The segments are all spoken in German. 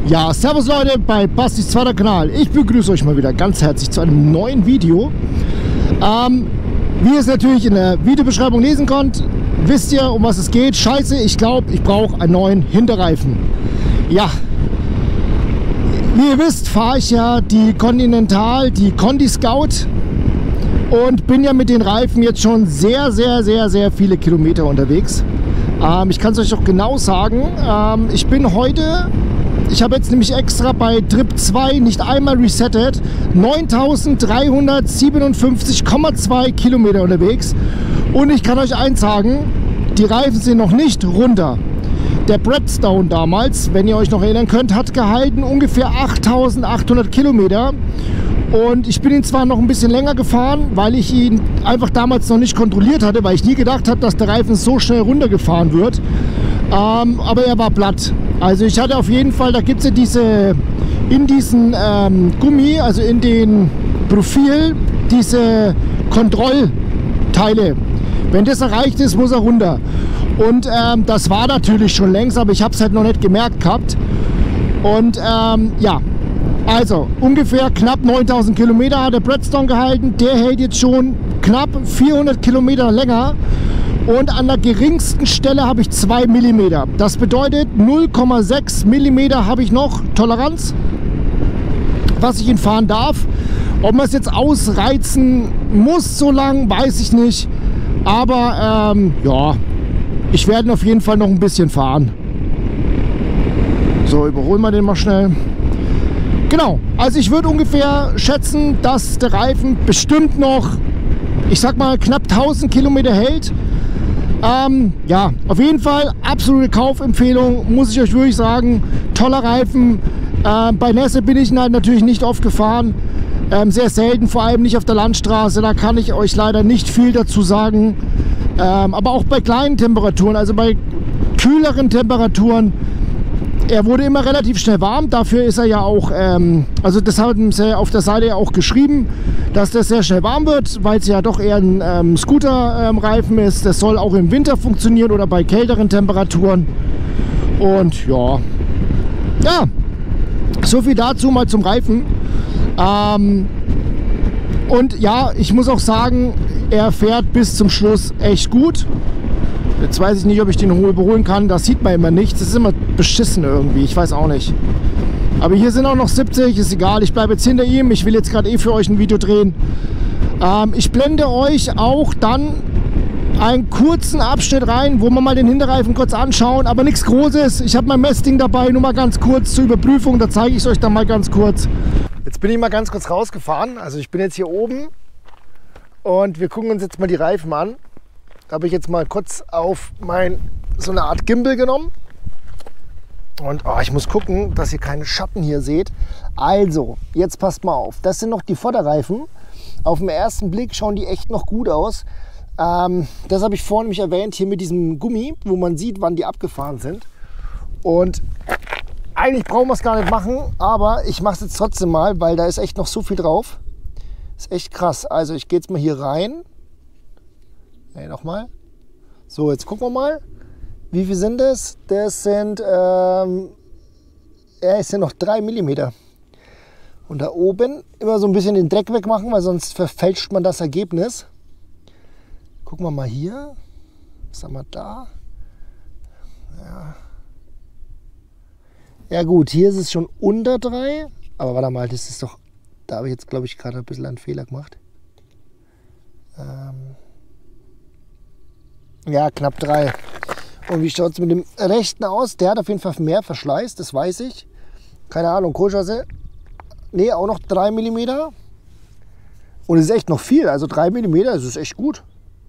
Ja, servus Leute bei Bastis zweiter Kanal. Ich begrüße euch mal wieder ganz herzlich zu einem neuen Video. Wie ihr es natürlich in der Videobeschreibung lesen könnt, wisst ihr, um was es geht. Scheiße, ich glaube, ich brauche einen neuen Hinterreifen. Ja, wie ihr wisst, fahre ich ja die Continental, die Condi Scout und bin ja mit den Reifen jetzt schon sehr viele Kilometer unterwegs. Ich kann es euch auch genau sagen, ich habe jetzt nämlich extra bei Trip 2 nicht einmal resettet, 9.357,2 Kilometer unterwegs und ich kann euch eins sagen, die Reifen sind noch nicht runter. Der Bridgestone damals, wenn ihr euch noch erinnern könnt, hat gehalten ungefähr 8.800 Kilometer und ich bin ihn zwar noch ein bisschen länger gefahren, weil ich ihn einfach damals noch nicht kontrolliert hatte, weil ich nie gedacht habe, dass der Reifen so schnell runtergefahren wird, aber er war platt. Also ich hatte auf jeden Fall, da gibt es ja in diesen Gummi, also in den Profil, diese Kontrollteile. Wenn das erreicht ist, muss er runter. Und das war natürlich schon längst, aber ich habe es halt noch nicht gemerkt gehabt. Und ja, also ungefähr knapp 9.000 Kilometer hat der Bridgestone gehalten. Der hält jetzt schon knapp 400 Kilometer länger. Und an der geringsten Stelle habe ich 2 mm. Das bedeutet 0,6 mm habe ich noch Toleranz, was ich ihn fahren darf. Ob man es jetzt ausreizen muss so lang, weiß ich nicht. Aber ja, ich werde ihn auf jeden Fall noch ein bisschen fahren. So, überholen wir den mal schnell. Genau, also ich würde ungefähr schätzen, dass der Reifen bestimmt noch, ich sag mal, knapp 1000 Kilometer hält. Ja, auf jeden Fall absolute Kaufempfehlung, muss ich euch wirklich sagen. Toller Reifen. Bei Nässe bin ich halt natürlich nicht oft gefahren. Sehr selten, vor allem nicht auf der Landstraße. Da kann ich euch leider nicht viel dazu sagen. Aber auch bei kleinen Temperaturen, also bei kühleren Temperaturen, er wurde immer relativ schnell warm. Dafür ist er ja auch, also das haben sie auf der Seite ja auch geschrieben, dass das sehr schnell warm wird, weil es ja doch eher ein Scooter-Reifen ist. Das soll auch im Winter funktionieren oder bei kälteren Temperaturen. Und ja, ja, so viel dazu mal zum Reifen. Und ja, ich muss auch sagen, er fährt bis zum Schluss echt gut. Jetzt weiß ich nicht, ob ich den überholen kann. Das sieht man immer nicht. Das ist immer beschissen irgendwie. Ich weiß auch nicht. Aber hier sind auch noch 70. Ist egal. Ich bleibe jetzt hinter ihm. Ich will jetzt gerade für euch ein Video drehen. Ich blende euch auch dann einen kurzen Abschnitt rein, wo wir mal den Hinterreifen kurz anschauen. Aber nichts Großes. Ich habe mein Messding dabei. Nur mal ganz kurz zur Überprüfung. Da zeige ich es euch dann mal ganz kurz. Jetzt bin ich mal ganz kurz rausgefahren. Also ich bin jetzt hier oben. Und wir gucken uns jetzt mal die Reifen an. Da habe ich jetzt mal kurz auf so eine Art Gimbal genommen. Und ich muss gucken, dass ihr keine Schatten hier seht. Also, jetzt passt mal auf. Das sind noch die Vorderreifen. Auf den ersten Blick schauen die echt noch gut aus. Das habe ich vorhin nämlich erwähnt, hier mit diesem Gummi, wo man sieht, wann die abgefahren sind. Und eigentlich brauchen wir es gar nicht machen, aber ich mache es jetzt trotzdem mal, weil da ist echt noch so viel drauf. Ist echt krass. Also ich gehe jetzt mal hier rein. Nee, nochmal. So, jetzt gucken wir mal. Wie viel sind das? Das sind, es sind noch 3 mm. Und da oben immer so ein bisschen den Dreck wegmachen, weil sonst verfälscht man das Ergebnis. Gucken wir mal hier. Was haben wir da? Ja. Ja gut, hier ist es schon unter 3. Aber warte mal, das ist doch, da habe ich jetzt, glaube ich, gerade ein bisschen einen Fehler gemacht. Ja, knapp 3. Und wie schaut es mit dem rechten aus? Der hat auf jeden Fall mehr Verschleiß, das weiß ich. Keine Ahnung, Kohlscheiße. Ne, auch noch 3 mm. Und es ist echt noch viel, also 3 mm, das ist echt gut.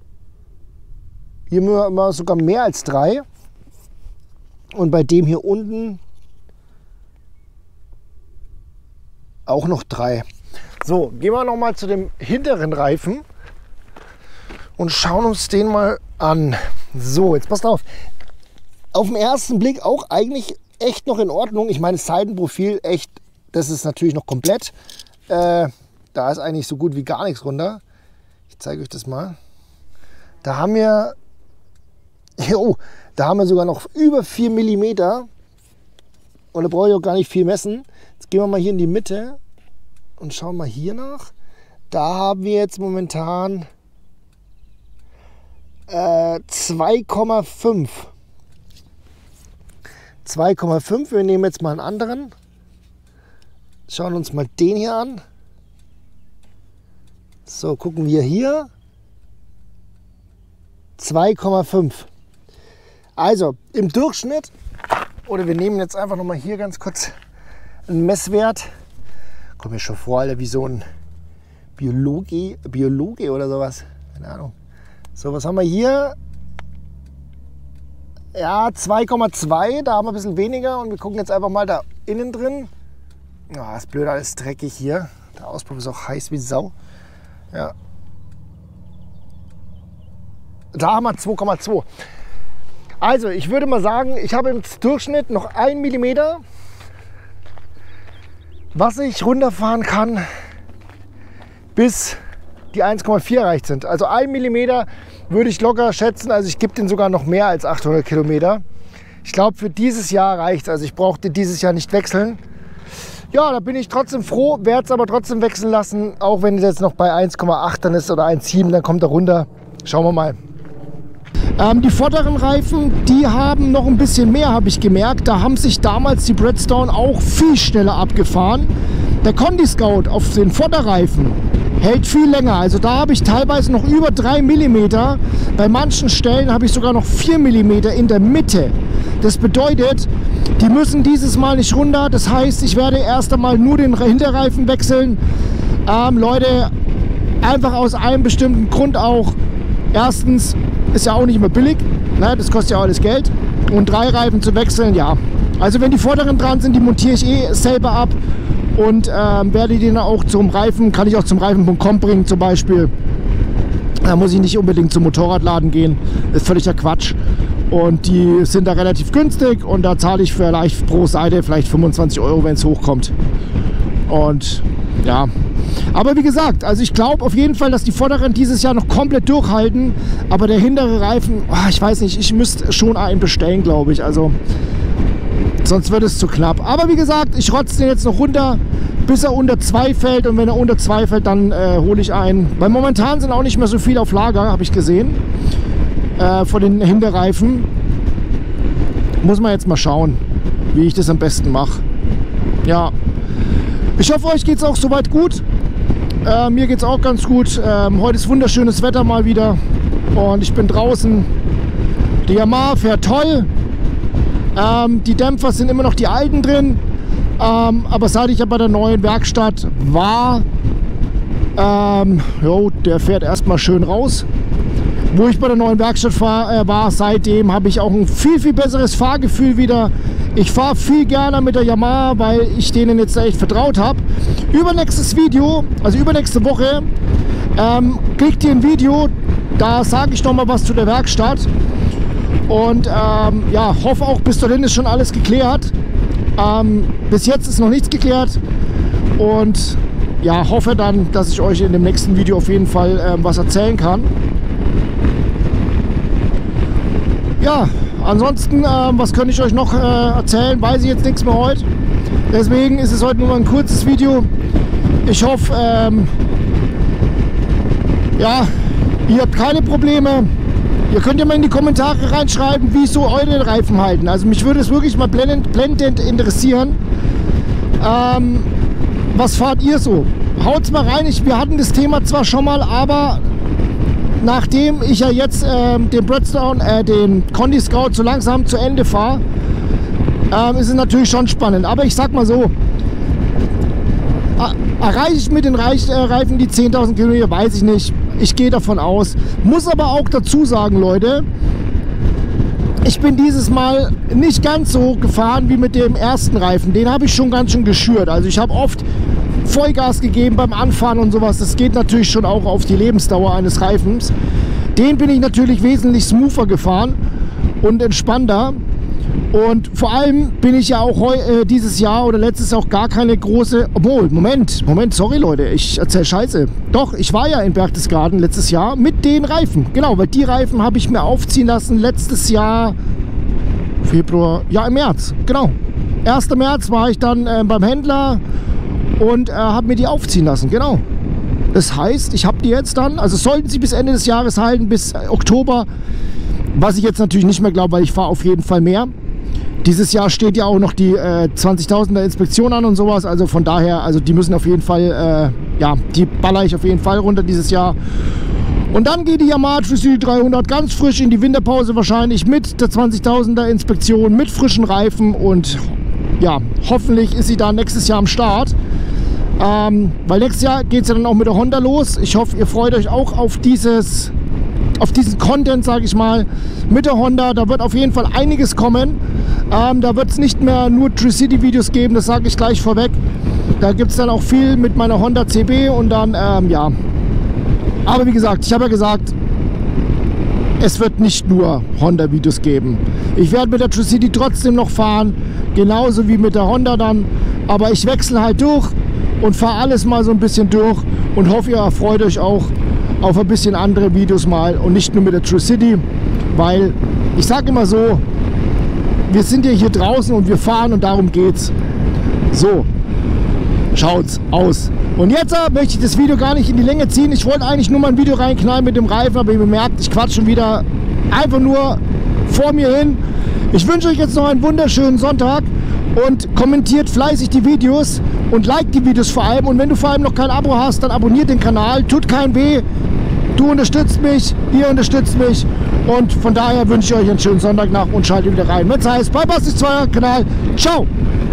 Hier immer sogar mehr als 3. Und bei dem hier unten auch noch 3. So, gehen wir noch mal zu dem hinteren Reifen und schauen uns den mal an. So, jetzt passt auf. Auf den ersten Blick auch eigentlich echt noch in Ordnung. Ich meine, das Seitenprofil echt, das ist natürlich noch komplett. Da ist eigentlich so gut wie gar nichts runter. Ich zeige euch das mal. Da haben wir, da haben wir sogar noch über 4 mm. Und da brauche ich auch gar nicht viel messen. Jetzt gehen wir mal hier in die Mitte und schauen mal hier nach. Da haben wir jetzt momentan 2,5. 2,5. Wir nehmen jetzt mal einen anderen. Schauen uns mal den hier an. So, gucken wir hier. 2,5. Also im Durchschnitt, oder wir nehmen jetzt einfach nochmal hier ganz kurz einen Messwert. Kommt mir schon vor, Alter, wie so ein Biologe oder sowas. Keine Ahnung. So, was haben wir hier? Ja, 2,2. Da haben wir ein bisschen weniger. Und wir gucken jetzt einfach mal da innen drin. Ja, ist blöd, alles dreckig hier. Der Auspuff ist auch heiß wie Sau. Ja. Da haben wir 2,2. Also, ich würde mal sagen, ich habe im Durchschnitt noch 1 mm, was ich runterfahren kann, bis die 1,4 erreicht sind. Also 1 mm würde ich locker schätzen. Also ich gebe den sogar noch mehr als 800 Kilometer. Ich glaube, für dieses Jahr reicht es. Also ich brauchte dieses Jahr nicht wechseln. Ja, da bin ich trotzdem froh, werde es aber trotzdem wechseln lassen. Auch wenn es jetzt noch bei 1,8 dann ist oder 1,7, dann kommt er runter. Schauen wir mal. Die vorderen Reifen, die haben noch ein bisschen mehr, habe ich gemerkt. Da haben sich damals die Bridgestone auch viel schneller abgefahren. Der Condi Scout auf den Vorderreifen hält viel länger. Also da habe ich teilweise noch über 3 mm. Bei manchen Stellen habe ich sogar noch 4 mm in der Mitte. Das bedeutet, die müssen dieses Mal nicht runter. Das heißt, ich werde erst einmal nur den Hinterreifen wechseln. Leute, einfach aus einem bestimmten Grund auch. Erstens ist ja auch nicht mehr billig. Ne? Das kostet ja alles Geld. Und 3 Reifen zu wechseln, ja. Also wenn die vorderen dran sind, die montiere ich eh selber ab. Und werde die dann auch zum Reifen, kann ich auch zum Reifen.com bringen zum Beispiel. Da muss ich nicht unbedingt zum Motorradladen gehen. Das ist völliger Quatsch. Und die sind da relativ günstig und da zahle ich vielleicht pro Seite vielleicht 25 €, wenn es hochkommt. Und ja, aber wie gesagt, also ich glaube auf jeden Fall, dass die vorderen dieses Jahr noch komplett durchhalten. Aber der hintere Reifen, ich weiß nicht, ich müsste schon einen bestellen, glaube ich. Also sonst wird es zu knapp. Aber wie gesagt, ich rotze den jetzt noch runter, bis er unter 2 fällt. Und wenn er unter 2 fällt, dann hole ich einen. Weil momentan sind auch nicht mehr so viel auf Lager, habe ich gesehen. Von den Hinterreifen. Muss man jetzt mal schauen, wie ich das am besten mache. Ja. Ich hoffe, euch geht es auch soweit gut. Mir geht es auch ganz gut. Heute ist wunderschönes Wetter mal wieder. Und ich bin draußen. Die Yamaha fährt toll. Die Dämpfer sind immer noch die alten drin. Aber seit ich ja bei der neuen Werkstatt war, der fährt erstmal schön raus. Wo ich bei der neuen Werkstatt war, seitdem habe ich auch ein viel, viel besseres Fahrgefühl wieder. Ich fahre viel gerne mit der Yamaha, weil ich denen jetzt echt vertraut habe. Übernächstes Video, also übernächste Woche, kriegt ihr ein Video, da sage ich noch mal was zu der Werkstatt. Und ja, hoffe auch, bis dahin ist schon alles geklärt. Bis jetzt ist noch nichts geklärt. Und ja, hoffe dann, dass ich euch in dem nächsten Video auf jeden Fall was erzählen kann. Ja, ansonsten, was könnte ich euch noch erzählen? Weiß ich jetzt nichts mehr heute. Deswegen ist es heute nur mal ein kurzes Video. Ich hoffe, ja, ihr habt keine Probleme. Ihr könnt ja mal in die Kommentare reinschreiben, wie so eure Reifen halten. Also mich würde es wirklich mal blendend interessieren. Was fahrt ihr so? Haut's mal rein. Wir hatten das Thema zwar schon mal, aber nachdem ich ja jetzt den Bridgestone, den Condi Scout so langsam zu Ende fahre, ist es natürlich schon spannend. Aber ich sag mal so, erreiche ich mit den Reifen die 10.000 Kilometer, weiß ich nicht. Ich gehe davon aus. Muss aber auch dazu sagen, Leute, ich bin dieses Mal nicht ganz so gefahren wie mit dem ersten Reifen. Den habe ich schon ganz schön geschürt. Also ich habe oft Vollgas gegeben beim Anfahren und sowas. Das geht natürlich schon auch auf die Lebensdauer eines Reifens. Den bin ich natürlich wesentlich smoother gefahren und entspannter. Und vor allem bin ich ja auch dieses Jahr oder letztes Jahr auch gar keine große... Obwohl, Moment, sorry Leute, ich erzähle Scheiße. Doch, ich war ja in Berchtesgaden letztes Jahr mit den Reifen. Genau, weil die Reifen habe ich mir aufziehen lassen letztes Jahr, Februar, ja im März, genau. 1. März war ich dann beim Händler und habe mir die aufziehen lassen, genau. Das heißt, ich habe die jetzt dann, also sollten sie bis Ende des Jahres halten, bis Oktober, was ich jetzt natürlich nicht mehr glaube, weil ich fahre auf jeden Fall mehr. Dieses Jahr steht ja auch noch die 20.000er Inspektion an und sowas, also von daher, also die müssen auf jeden Fall, ja, die baller ich auf jeden Fall runter dieses Jahr. Und dann geht die Yamaha Tricity 300 ganz frisch in die Winterpause wahrscheinlich mit der 20.000er Inspektion, mit frischen Reifen und ja, hoffentlich ist sie da nächstes Jahr am Start. Weil nächstes Jahr geht es ja dann auch mit der Honda los. Ich hoffe, ihr freut euch auch auf diesen Content, sage ich mal, mit der Honda. Da wird auf jeden Fall einiges kommen. Da wird es nicht mehr nur Tricity-Videos geben, das sage ich gleich vorweg. Da gibt es dann auch viel mit meiner Honda CB und dann, ja. Aber wie gesagt, ich habe ja gesagt, es wird nicht nur Honda-Videos geben. Ich werde mit der Tricity trotzdem noch fahren, genauso wie mit der Honda dann. Aber ich wechsle halt durch und fahre alles mal so ein bisschen durch und hoffe, ihr erfreut euch auch auf ein bisschen andere Videos mal und nicht nur mit der Tricity, weil ich sage immer so, wir sind ja hier draußen und wir fahren und darum geht's. So schaut's aus. Und jetzt möchte ich das Video gar nicht in die Länge ziehen. Ich wollte eigentlich nur mal ein Video reinknallen mit dem Reifen, aber ihr bemerkt, ich quatsch schon wieder einfach nur vor mir hin. Ich wünsche euch jetzt noch einen wunderschönen Sonntag und kommentiert fleißig die Videos und liked die Videos vor allem. Und wenn du vor allem noch kein Abo hast, dann abonniert den Kanal. Tut kein weh. Du unterstützt mich, ihr unterstützt mich. Und von daher wünsche ich euch einen schönen Sonntag nach und schaltet wieder rein. Wenn es heißt, bei Bastis 2er Kanal. Ciao!